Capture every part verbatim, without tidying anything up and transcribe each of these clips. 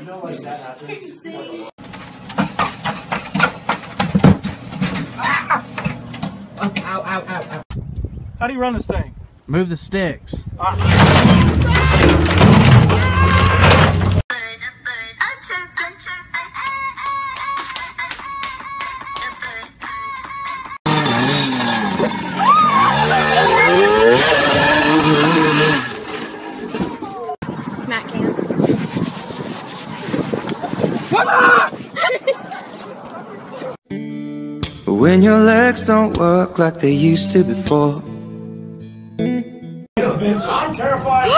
know, like that happens. Oh, ow, ow, ow, ow. How do you run this thing? Move the sticks. Ah. Snack can. When your legs don't work like they used to before. I'm terrified.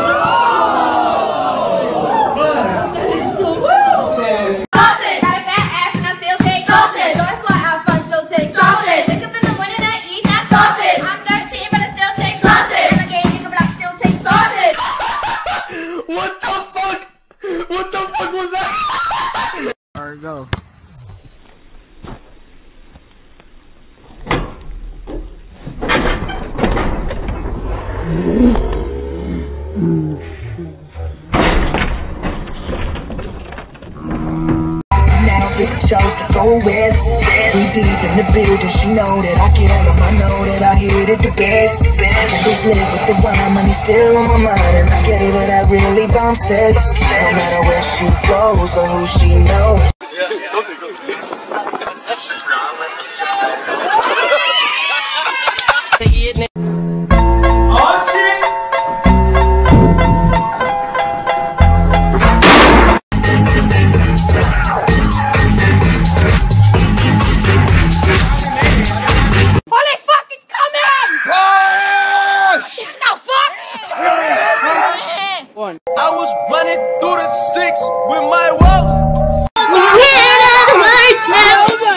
What the fuck? What the fuck was that? Alright, go. Chose to go with. We deep in the building, she know that I kill him, I know that I hit it the best. I just live with the rhyme, money still on my mind, and I gave her that really bomb sex. No matter where she goes or who she knows. Oh shit! Holy fuck, it's coming! Push! No, fuck! One. I was running through the six with my walk. When you hear that word, tell me.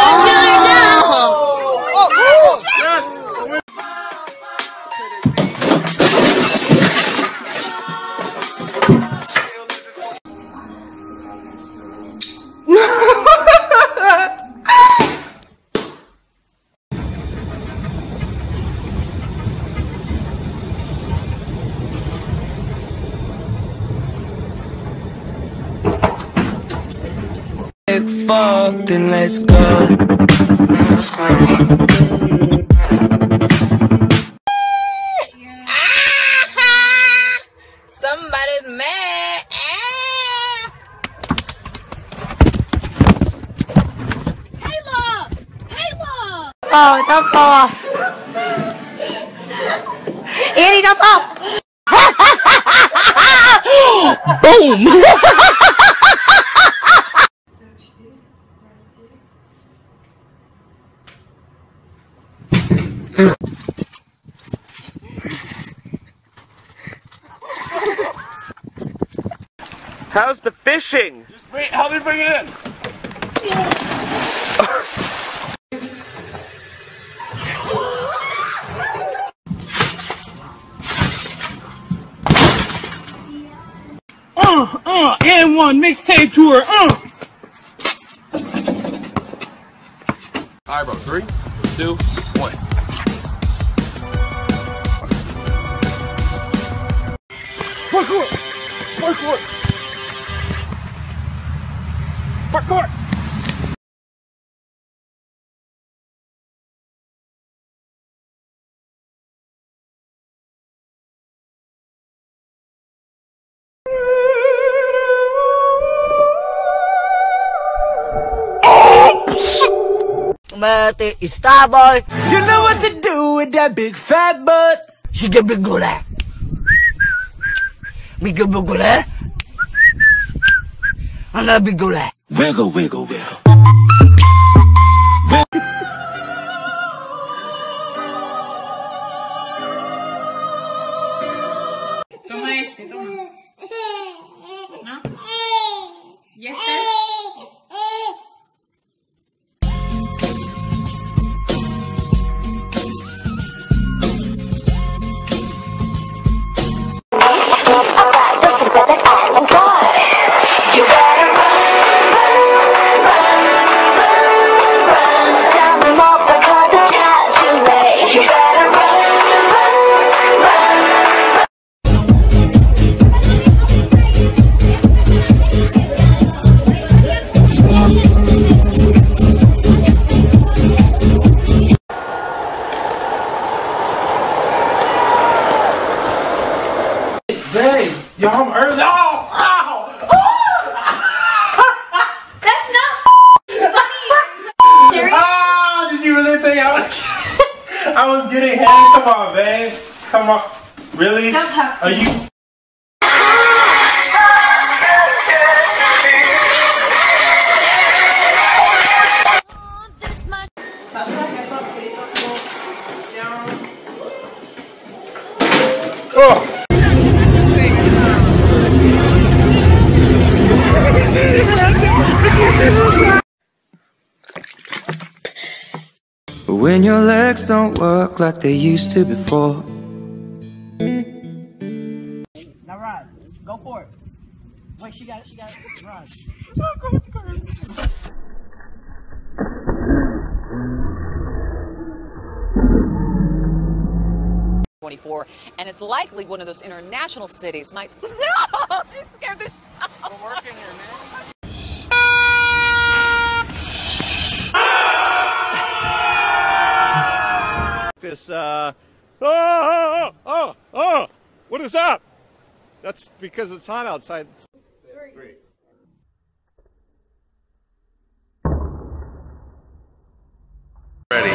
Fuck, then let's go. Somebody's mad. Kayla! Kayla! Oh, don't fall off. Annie, don't fall. Boom! How's the fishing? Just wait, help me bring it in. Uh, uh, and one mixtape tour, uh! Alright, bro. Three, two, one. Parkour! Parkour! Parkour! But it's Starboy. You know what to do with that big fat butt. She get big go there. Big go go there. And a big go there. Wiggle, wiggle, wiggle. Toma este, toma. ¿No? ¿Y este? You better run, run, run, run. Come on, babe. Come on. Really? Don't talk to Are me. you? Oh. When your legs don't work like they used to before. Now ride. Go for it. Wait, she got it. She got it. Ride. twenty-four, and it's likely one of those international cities might. No, they scared the shit out. We're working here, man. This, uh, oh, oh, oh, oh, what is up? That's because it's hot outside. Three. Ready.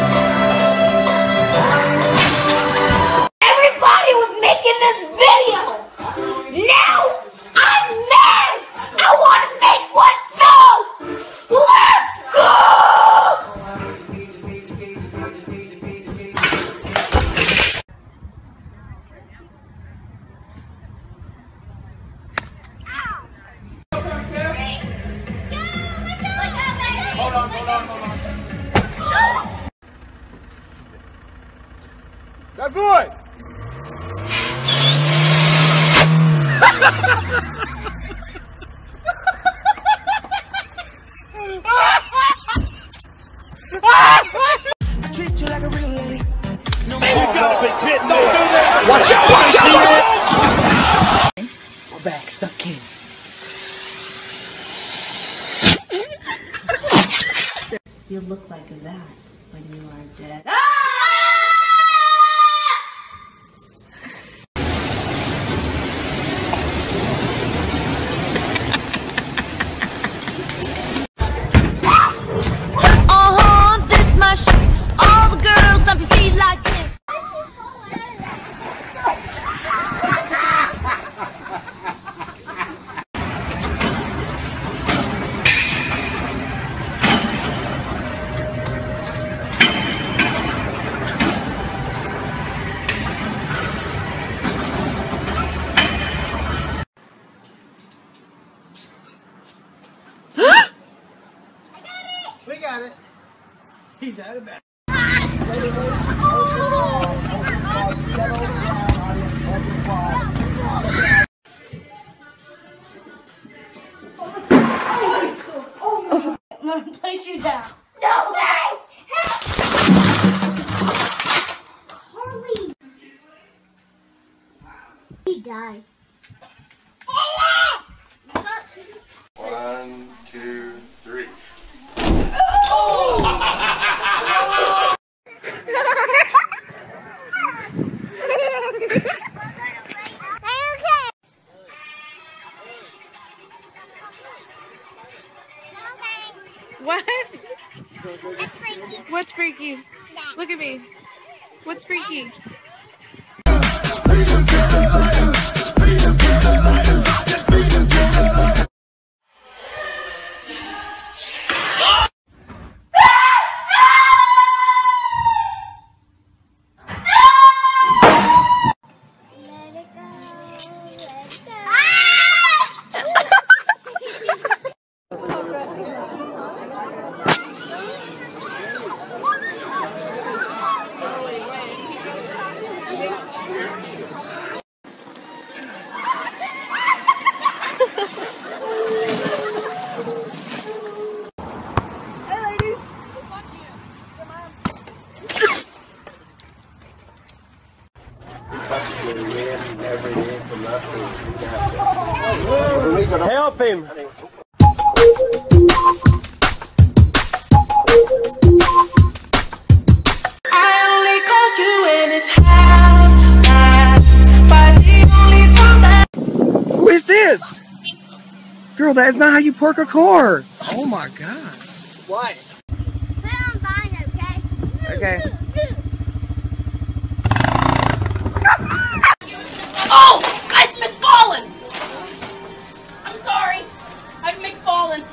Everybody was making this video. Now I'm mad. I want to make one too. Let's go. Hold on, hold on, hold on. That's good. I treat you like a real lady. No You got a big hit. Don't do this. Watch out, watch out. We're back, suck in. You look like that when you are dead. Uh-huh, this my shit. All the girls stomp your feet like this. We got it. He's out of bed. I'm gonna place you down. No, wait! Harley! He died. One, two, three. What? What's freaky? Look at me. What's freaky? Help him! Who is this? Girl, that is not how you park a car. Oh my god. Why? Put on mine, okay? Okay. Oh! I've McFallen! I'm sorry. I've McFallen.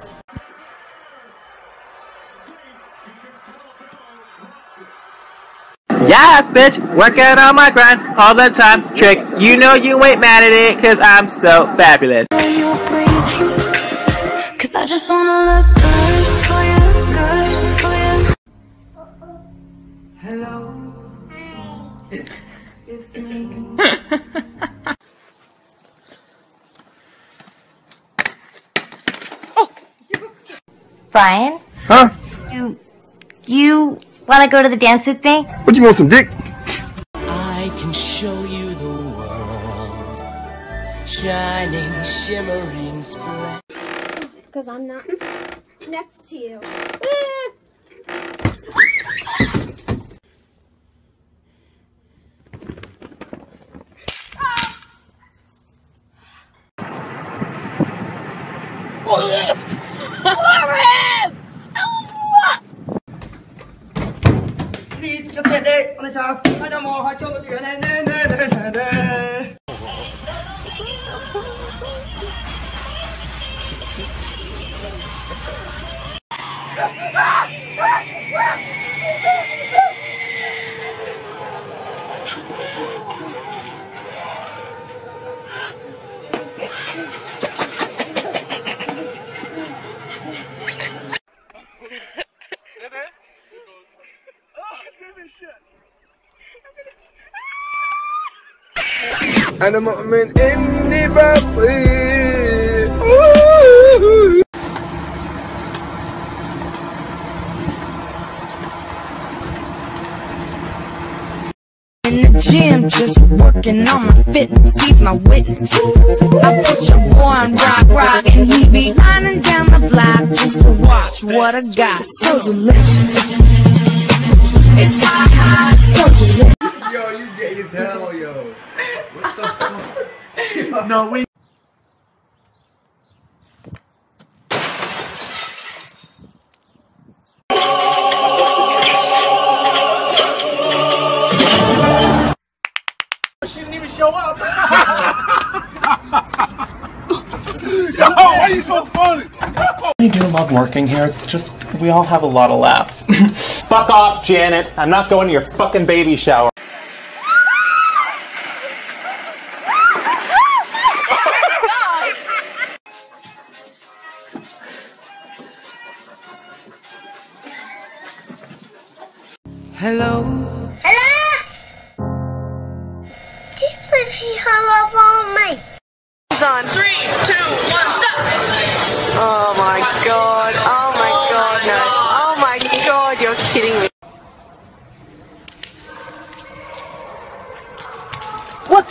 Yes, bitch, working on my grind all the time. Trick, you know you ain't mad at it, cause I'm so fabulous. Cause I just wanna look good for you, good for you. Hello. Hi. It's me. Brian? Huh? Do you want to go to the dance with me? What, you want some dick? I can show you the world, shining, shimmering, spread. Because I'm not next to you. Please, just get there on the shelf. I don't know how to do it. أنا مؤمن إني بطيء. In the gym, just working on my fitness. He's my witness. I put your boy on rock, rock, and he be lining down the block just to watch what I got. So delicious. It's hot, hot, so delicious. Yo, you gay as hell, yo. What the fuck? No, we. She didn't even show up. Yo, why are you so funny? I do love working here. It's just, we all have a lot of laughs. Fuck off, Janet. I'm not going to your fucking baby shower. Hello. Hello? Can't believe he hung up on me. On three, two, one, stop! Oh my god, oh my god, no. Oh my god, you're kidding me. What?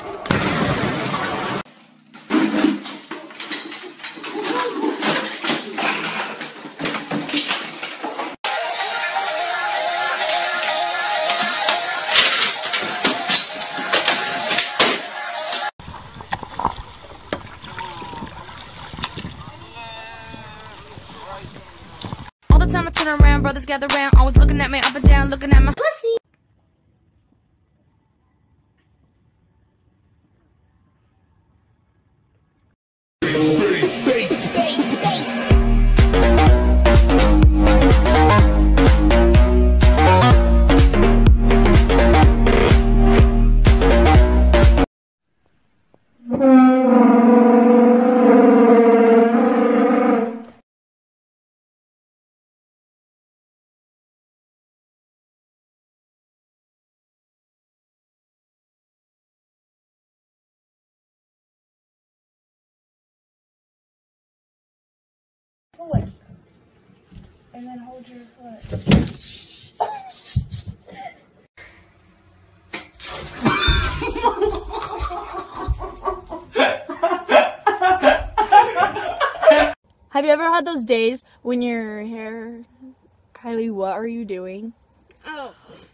All the time I turn around, brothers gather round, always looking at me up and down, looking at my pussy. Foot. And then hold your foot. Have you ever had those days when your hair, Kylie, what are you doing? Oh.